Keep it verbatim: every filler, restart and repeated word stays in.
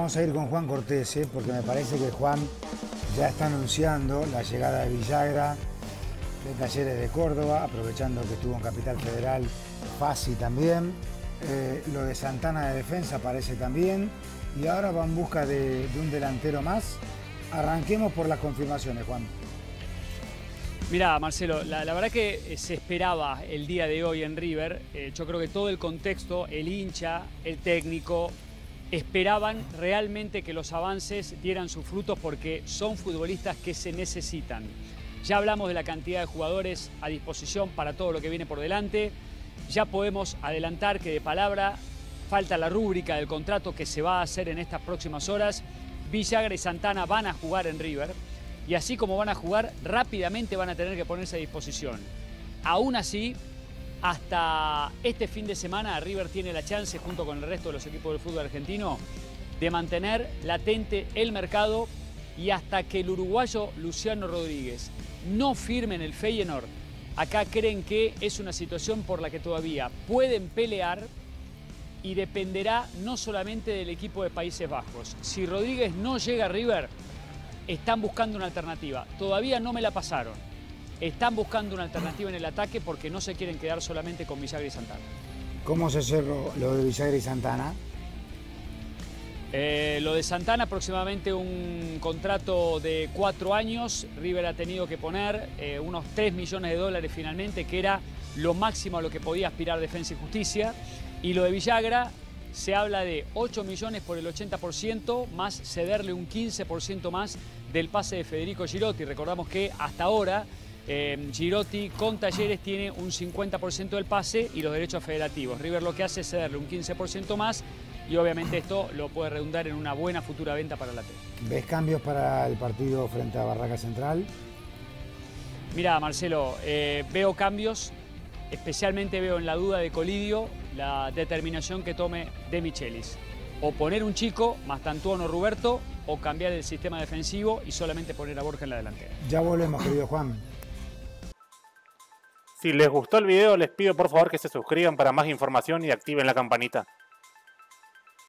Vamos a ir con Juan Cortés, ¿eh? Porque me parece que Juan ya está anunciando la llegada de Villagra de Talleres de Córdoba, aprovechando que estuvo en Capital Federal, Fassi también. Eh, lo de Santana de defensa parece también. Y ahora va en busca de, de un delantero más. Arranquemos por las confirmaciones, Juan. Mirá, Marcelo, la, la verdad que se esperaba el día de hoy en River. Eh, yo creo que todo el contexto, el hincha, el técnico, esperaban realmente que los avances dieran sus frutos porque son futbolistas que se necesitan. Ya hablamos de la cantidad de jugadores a disposición para todo lo que viene por delante. Ya podemos adelantar que de palabra falta la rúbrica del contrato que se va a hacer en estas próximas horas. Villagra y Santana van a jugar en River. Y así como van a jugar, rápidamente van a tener que ponerse a disposición. Aún así, hasta este fin de semana, River tiene la chance, junto con el resto de los equipos del fútbol argentino, de mantener latente el mercado y hasta que el uruguayo Luciano Rodríguez no firme en el Feyenoord, acá creen que es una situación por la que todavía pueden pelear y dependerá no solamente del equipo de Países Bajos. Si Rodríguez no llega a River, están buscando una alternativa. Todavía no me la pasaron. Están buscando una alternativa en el ataque porque no se quieren quedar solamente con Villagra y Santana. ¿Cómo se cerró lo de Villagra y Santana? Eh, lo de Santana, aproximadamente un contrato de cuatro años. River ha tenido que poner eh, unos tres millones de dólares finalmente, que era lo máximo a lo que podía aspirar Defensa y Justicia. Y lo de Villagra, se habla de ocho millones por el ochenta por ciento, más cederle un quince por ciento más del pase de Federico Girotti. Recordamos que hasta ahora eh, Girotti con Talleres tiene un cincuenta por ciento del pase y los derechos federativos. River lo que hace es cederle un quince por ciento más y obviamente esto lo puede redundar en una buena futura venta para la T. ¿Ves cambios para el partido frente a Barraca Central? Mira, Marcelo, eh, veo cambios. Especialmente veo en la duda de Colidio la determinación que tome De Michelis. O poner un chico, Mastantuono o Ruberto, o cambiar el sistema defensivo y solamente poner a Borja en la delantera. Ya volvemos, querido Juan. Si les gustó el video, les pido por favor que se suscriban para más información y activen la campanita.